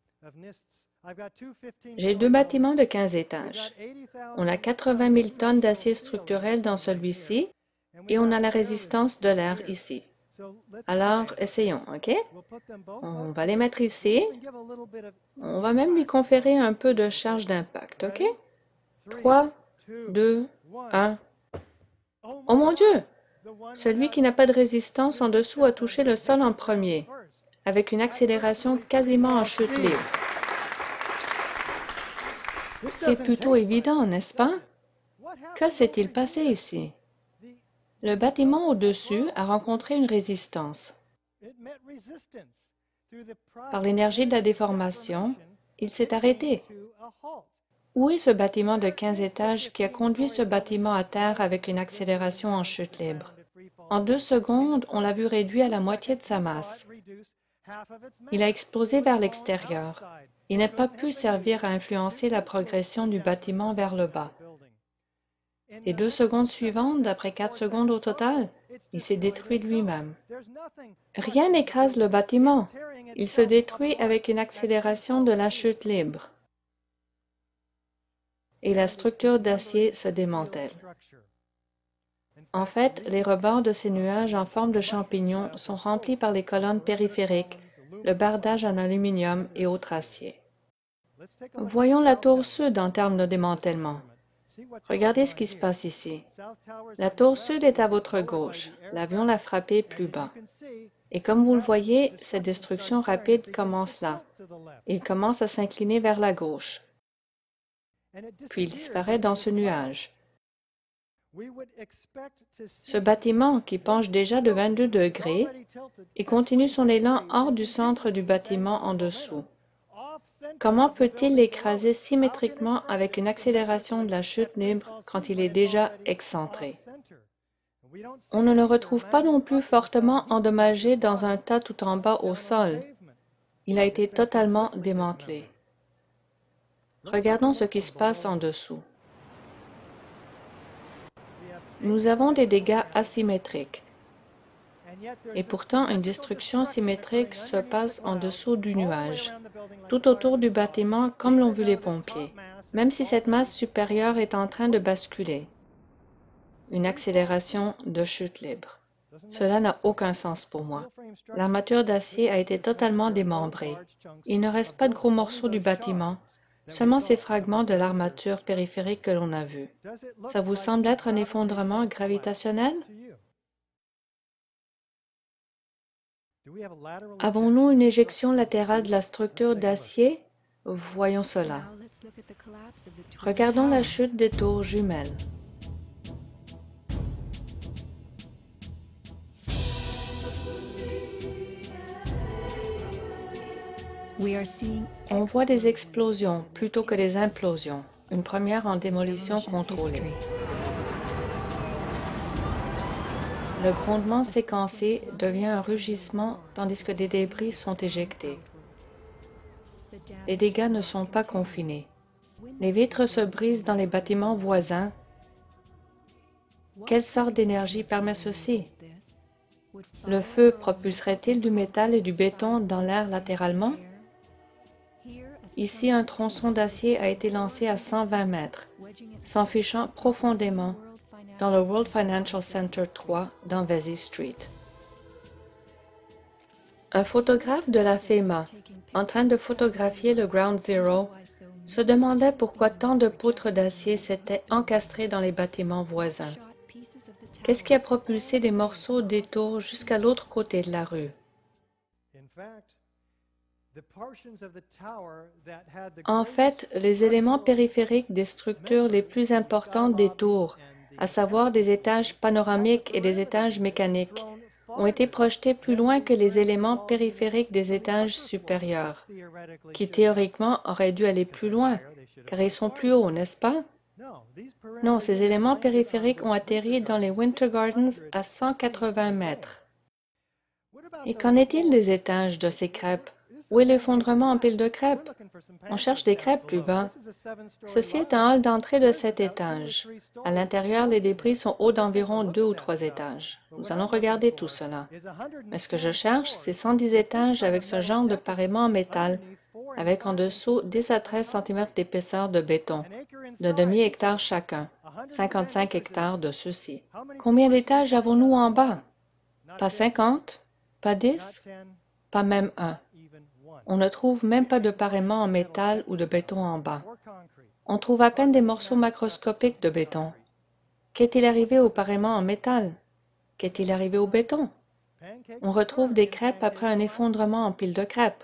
J'ai deux bâtiments de quinze étages. On a quatre-vingt mille tonnes d'acier structurel dans celui-ci et on a la résistance de l'air ici. Alors, essayons, ok? On va les mettre ici. On va même lui conférer un peu de charge d'impact, ok? trois, deux, un. Oh mon Dieu! Celui qui n'a pas de résistance en dessous a touché le sol en premier, avec une accélération quasiment en chute libre. C'est plutôt évident, n'est-ce pas? Que s'est-il passé ici? Le bâtiment au-dessus a rencontré une résistance. Par l'énergie de la déformation, il s'est arrêté. Où est ce bâtiment de quinze étages qui a conduit ce bâtiment à terre avec une accélération en chute libre? En deux secondes, on l'a vu réduit à la moitié de sa masse. Il a explosé vers l'extérieur. Il n'a pas pu servir à influencer la progression du bâtiment vers le bas. Les deux secondes suivantes, d'après quatre secondes au total, il s'est détruit lui-même. Rien n'écrase le bâtiment. Il se détruit avec une accélération de la chute libre. Et la structure d'acier se démantèle. En fait, les rebords de ces nuages en forme de champignons sont remplis par les colonnes périphériques, le bardage en aluminium et autres aciers. Voyons la tour sud en termes de démantèlement. Regardez ce qui se passe ici. La tour sud est à votre gauche. L'avion l'a frappée plus bas. Et comme vous le voyez, cette destruction rapide commence là. Il commence à s'incliner vers la gauche. Puis il disparaît dans ce nuage. Ce bâtiment, qui penche déjà de vingt-deux degrés, et continue son élan hors du centre du bâtiment en dessous. Comment peut-il l'écraser symétriquement avec une accélération de la chute libre quand il est déjà excentré? On ne le retrouve pas non plus fortement endommagé dans un tas tout en bas au sol. Il a été totalement démantelé. Regardons ce qui se passe en dessous. Nous avons des dégâts asymétriques. Et pourtant, une destruction symétrique se passe en dessous du nuage, tout autour du bâtiment comme l'ont vu les pompiers, même si cette masse supérieure est en train de basculer. Une accélération de chute libre. Cela n'a aucun sens pour moi. L'armature d'acier a été totalement démembrée. Il ne reste pas de gros morceaux du bâtiment, seulement ces fragments de l'armature périphérique que l'on a vus. Ça vous semble être un effondrement gravitationnel? Avons-nous une éjection latérale de la structure d'acier? Voyons cela. Regardons la chute des tours jumelles. On voit des explosions plutôt que des implosions, une première en démolition contrôlée. Le grondement séquencé devient un rugissement tandis que des débris sont éjectés. Les dégâts ne sont pas confinés. Les vitres se brisent dans les bâtiments voisins. Quelle sorte d'énergie permet ceci? Le feu propulserait-il du métal et du béton dans l'air latéralement? Ici, un tronçon d'acier a été lancé à cent vingt mètres, s'enfichant profondément dans le World Financial Center trois dans Vesey Street. Un photographe de la FEMA, en train de photographier le Ground Zero, se demandait pourquoi tant de poutres d'acier s'étaient encastrées dans les bâtiments voisins. Qu'est-ce qui a propulsé des morceaux des tours jusqu'à l'autre côté de la rue? En fait, les éléments périphériques des structures les plus importantes des tours, à savoir des étages panoramiques et des étages mécaniques, ont été projetés plus loin que les éléments périphériques des étages supérieurs, qui théoriquement auraient dû aller plus loin, car ils sont plus hauts, n'est-ce pas? Non, ces éléments périphériques ont atterri dans les Winter Gardens à cent quatre-vingts mètres. Et qu'en est-il des étages de ces crêpes? Où est l'effondrement en pile de crêpes? On cherche des crêpes plus bas. Ceci est un hall d'entrée de sept étages. À l'intérieur, les débris sont hauts d'environ deux ou trois étages. Nous allons regarder tout cela. Mais ce que je cherche, c'est cent dix étages avec ce genre de parement en métal, avec en dessous dix à treize centimètres d'épaisseur de béton, de demi-hectare chacun, cinquante-cinq hectares de ceux-ci. Combien d'étages avons-nous en bas? Pas cinquante? Pas dix? Pas même un. On ne trouve même pas de parement en métal ou de béton en bas. On trouve à peine des morceaux macroscopiques de béton. Qu'est-il arrivé au parement en métal? Qu'est-il arrivé au béton? On retrouve des crêpes après un effondrement en pile de crêpes.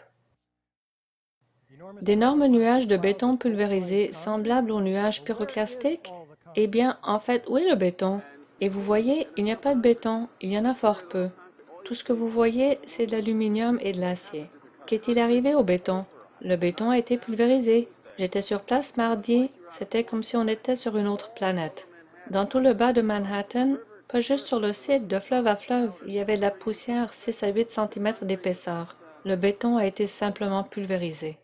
D'énormes nuages de béton pulvérisé semblables aux nuages pyroclastiques? Eh bien, en fait, où est le béton? Et vous voyez, il n'y a pas de béton, il y en a fort peu. Tout ce que vous voyez, c'est de l'aluminium et de l'acier. Qu'est-il arrivé au béton? Le béton a été pulvérisé. J'étais sur place mardi, c'était comme si on était sur une autre planète. Dans tout le bas de Manhattan, pas juste sur le site, de fleuve à fleuve, il y avait de la poussière six à huit centimètres d'épaisseur. Le béton a été simplement pulvérisé.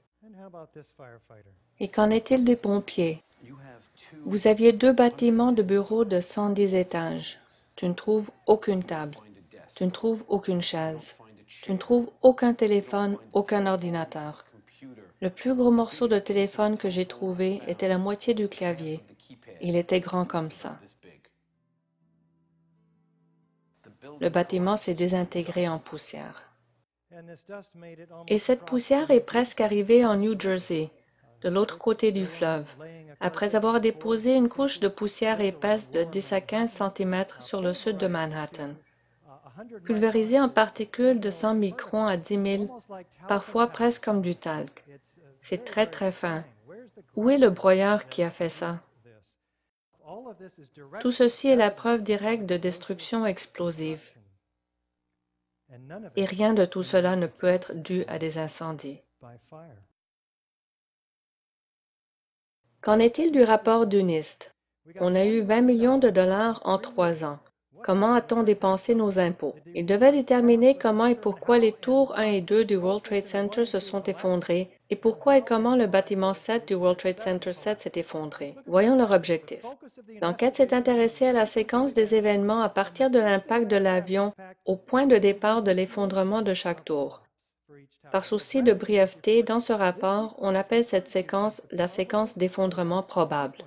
Et qu'en est-il des pompiers? Vous aviez deux bâtiments de bureaux de cent dix étages. Tu ne trouves aucune table. Tu ne trouves aucune chaise. Tu ne trouves aucun téléphone, aucun ordinateur. Le plus gros morceau de téléphone que j'ai trouvé était la moitié du clavier. Il était grand comme ça. Le bâtiment s'est désintégré en poussière. Et cette poussière est presque arrivée en New Jersey, de l'autre côté du fleuve, après avoir déposé une couche de poussière épaisse de dix à quinze centimètres sur le sud de Manhattan. Pulvérisé en particules de cent microns à dix mille, parfois presque comme du talc. C'est très très fin. Où est le broyeur qui a fait ça? Tout ceci est la preuve directe de destruction explosive. Et rien de tout cela ne peut être dû à des incendies. Qu'en est-il du rapport du N I S T? On a eu vingt millions de dollars en trois ans. Comment a-t-on dépensé nos impôts? Il devait déterminer comment et pourquoi les tours un et deux du World Trade Center se sont effondrées et pourquoi et comment le bâtiment sept du World Trade Center sept s'est effondré. Voyons leur objectif. L'enquête s'est intéressée à la séquence des événements à partir de l'impact de l'avion au point de départ de l'effondrement de chaque tour. Par souci de brièveté, dans ce rapport, on appelle cette séquence la séquence d'effondrement probable.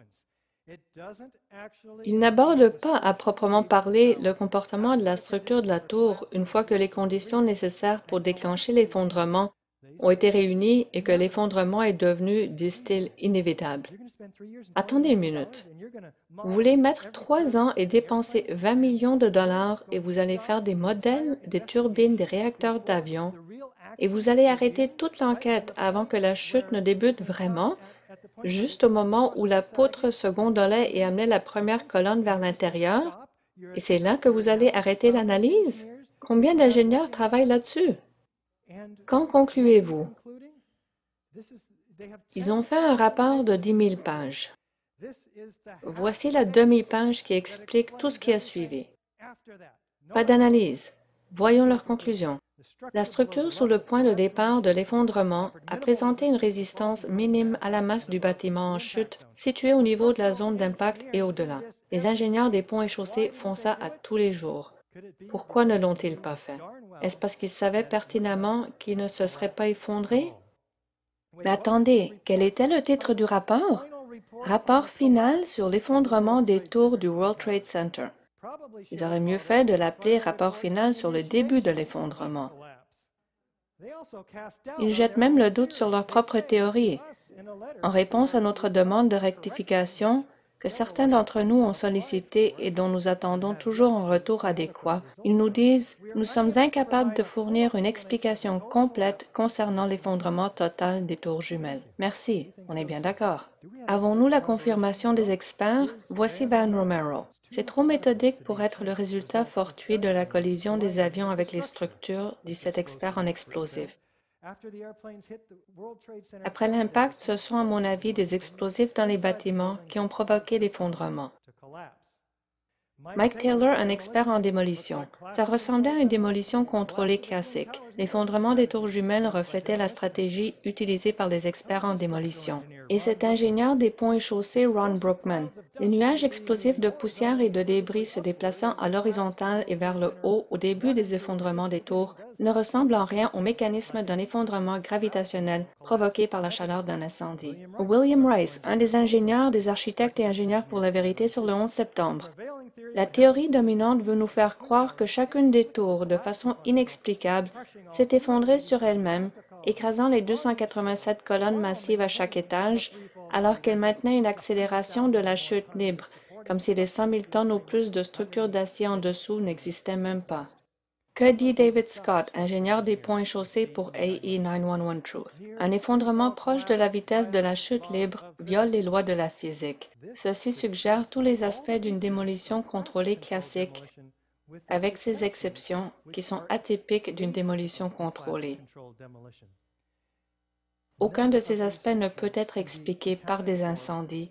Il n'aborde pas à proprement parler le comportement de la structure de la tour une fois que les conditions nécessaires pour déclencher l'effondrement ont été réunies et que l'effondrement est devenu, disent-ils, inévitable. Attendez une minute. Vous voulez mettre trois ans et dépenser vingt millions de dollars et vous allez faire des modèles des turbines des réacteurs d'avion et vous allez arrêter toute l'enquête avant que la chute ne débute vraiment, juste au moment où la poutre se gondolait et amenait la première colonne vers l'intérieur, et c'est là que vous allez arrêter l'analyse? Combien d'ingénieurs travaillent là-dessus? Quand concluez-vous? Ils ont fait un rapport de dix mille pages. Voici la demi-page qui explique tout ce qui a suivi. Pas d'analyse. Voyons leurs conclusions. La structure sous le point de départ de l'effondrement a présenté une résistance minime à la masse du bâtiment en chute situé au niveau de la zone d'impact et au-delà. Les ingénieurs des ponts et chaussées font ça à tous les jours. Pourquoi ne l'ont-ils pas fait? Est-ce parce qu'ils savaient pertinemment qu'il ne se serait pas effondré? Mais attendez, quel était le titre du rapport? Rapport final sur l'effondrement des tours du World Trade Center. Ils auraient mieux fait de l'appeler rapport final sur le début de l'effondrement. Ils jettent même le doute sur leur propre théorie. En réponse à notre demande de rectification, que certains d'entre nous ont sollicité et dont nous attendons toujours un retour adéquat, ils nous disent « Nous sommes incapables de fournir une explication complète concernant l'effondrement total des tours jumelles. » Merci, on est bien d'accord. Avons-nous la confirmation des experts? Voici Van Romero. C'est trop méthodique pour être le résultat fortuit de la collision des avions avec les structures, dit cet expert en explosifs. Après l'impact, ce sont à mon avis des explosifs dans les bâtiments qui ont provoqué l'effondrement. Mike Taylor, un expert en démolition. Ça ressemblait à une démolition contrôlée classique. L'effondrement des tours jumelles reflétait la stratégie utilisée par les experts en démolition. Et cet ingénieur des ponts et chaussées, Ron Brookman. Les nuages explosifs de poussière et de débris se déplaçant à l'horizontale et vers le haut au début des effondrements des tours ne ressemblent en rien au mécanisme d'un effondrement gravitationnel provoqué par la chaleur d'un incendie. William Rice, un des ingénieurs, des architectes et ingénieurs pour la vérité sur le onze septembre. La théorie dominante veut nous faire croire que chacune des tours, de façon inexplicable, s'est effondrée sur elle-même, écrasant les deux cent quatre-vingt-sept colonnes massives à chaque étage, alors qu'elle maintenait une accélération de la chute libre, comme si les cent mille tonnes ou plus de structures d'acier en dessous n'existaient même pas. Que dit David Scott, ingénieur des ponts et chaussées pour A E neuf cent onze Truth? Un effondrement proche de la vitesse de la chute libre viole les lois de la physique. Ceci suggère tous les aspects d'une démolition contrôlée classique, avec ces exceptions qui sont atypiques d'une démolition contrôlée. Aucun de ces aspects ne peut être expliqué par des incendies,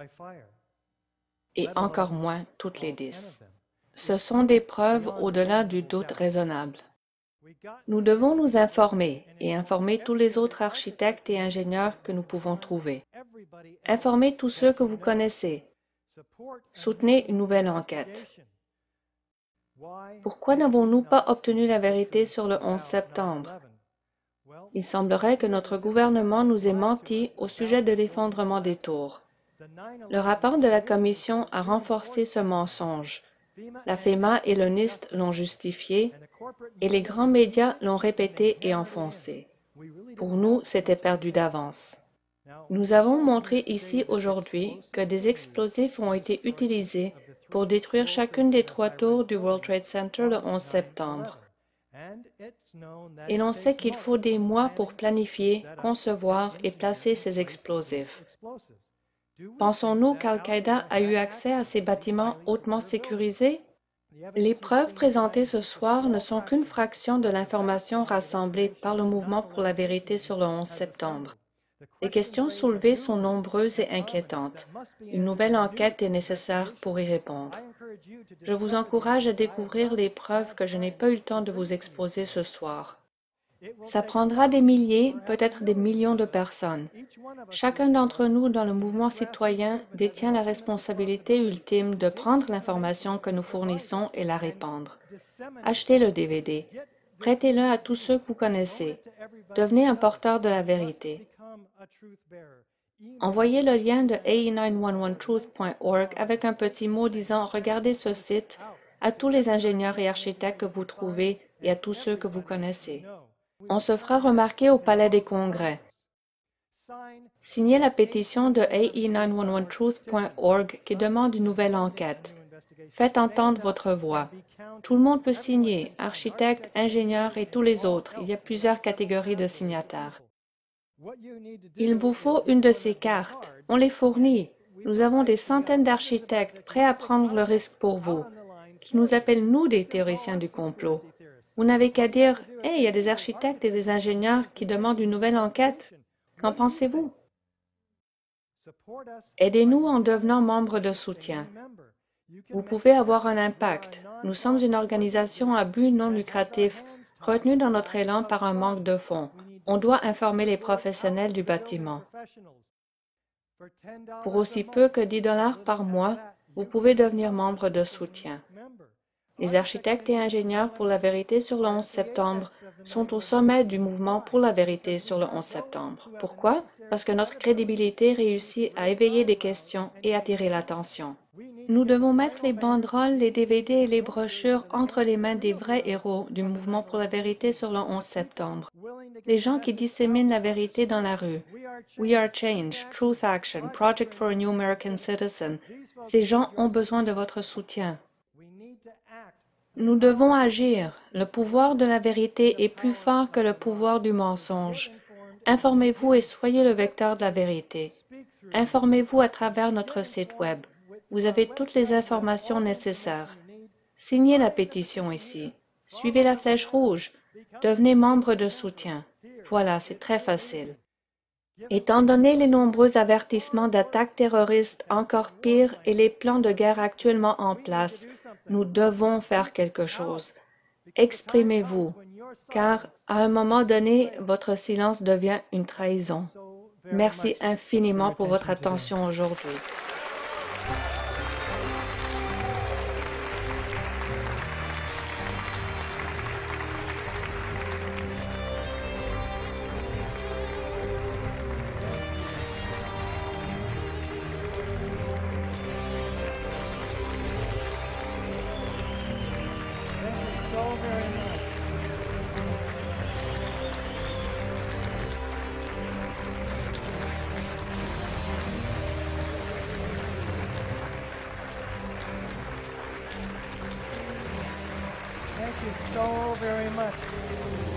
et encore moins toutes les dix. Ce sont des preuves au-delà du doute raisonnable. Nous devons nous informer et informer tous les autres architectes et ingénieurs que nous pouvons trouver. Informez tous ceux que vous connaissez. Soutenez une nouvelle enquête. Pourquoi n'avons-nous pas obtenu la vérité sur le onze septembre? Il semblerait que notre gouvernement nous ait menti au sujet de l'effondrement des tours. Le rapport de la Commission a renforcé ce mensonge. La FEMA et le NIST l'ont justifié, et les grands médias l'ont répété et enfoncé. Pour nous, c'était perdu d'avance. Nous avons montré ici aujourd'hui que des explosifs ont été utilisés pour détruire chacune des trois tours du World Trade Center le onze septembre. Et l'on sait qu'il faut des mois pour planifier, concevoir et placer ces explosifs. Pensons-nous qu'Al-Qaïda a eu accès à ces bâtiments hautement sécurisés? Les preuves présentées ce soir ne sont qu'une fraction de l'information rassemblée par le Mouvement pour la vérité sur le onze septembre. Les questions soulevées sont nombreuses et inquiétantes. Une nouvelle enquête est nécessaire pour y répondre. Je vous encourage à découvrir les preuves que je n'ai pas eu le temps de vous exposer ce soir. Ça prendra des milliers, peut-être des millions de personnes. Chacun d'entre nous dans le mouvement citoyen détient la responsabilité ultime de prendre l'information que nous fournissons et la répandre. Achetez le D V D. Prêtez-le à tous ceux que vous connaissez. Devenez un porteur de la vérité. Envoyez le lien de A E neuf cent onze truth point org avec un petit mot disant « Regardez ce site » à tous les ingénieurs et architectes que vous trouvez et à tous ceux que vous connaissez. On se fera remarquer au Palais des Congrès. Signez la pétition de A E neuf cent onze truth point org qui demande une nouvelle enquête. Faites entendre votre voix. Tout le monde peut signer, architectes, ingénieurs et tous les autres. Il y a plusieurs catégories de signataires. Il vous faut une de ces cartes. On les fournit. Nous avons des centaines d'architectes prêts à prendre le risque pour vous, qui nous appellent nous des théoriciens du complot. Vous n'avez qu'à dire « Hey, il y a des architectes et des ingénieurs qui demandent une nouvelle enquête. » Qu'en pensez-vous? Aidez-nous en devenant membre de soutien. Vous pouvez avoir un impact. Nous sommes une organisation à but non lucratif, retenue dans notre élan par un manque de fonds. On doit informer les professionnels du bâtiment. Pour aussi peu que dix dollars par mois, vous pouvez devenir membre de soutien. Les architectes et ingénieurs pour la vérité sur le onze septembre sont au sommet du mouvement pour la vérité sur le onze septembre. Pourquoi? Parce que notre crédibilité réussit à éveiller des questions et attirer l'attention. Nous devons mettre les banderoles, les D V D et les brochures entre les mains des vrais héros du mouvement pour la vérité sur le onze septembre. Les gens qui disséminent la vérité dans la rue. We Are Change, Truth Action, Project for a New American Citizen. Ces gens ont besoin de votre soutien. Nous devons agir. Le pouvoir de la vérité est plus fort que le pouvoir du mensonge. Informez-vous et soyez le vecteur de la vérité. Informez-vous à travers notre site Web. Vous avez toutes les informations nécessaires. Signez la pétition ici. Suivez la flèche rouge. Devenez membre de soutien. Voilà, c'est très facile. Étant donné les nombreux avertissements d'attaques terroristes encore pires et les plans de guerre actuellement en place, nous devons faire quelque chose. Exprimez-vous, car à un moment donné, votre silence devient une trahison. Merci infiniment pour votre attention aujourd'hui. Thank you so very much.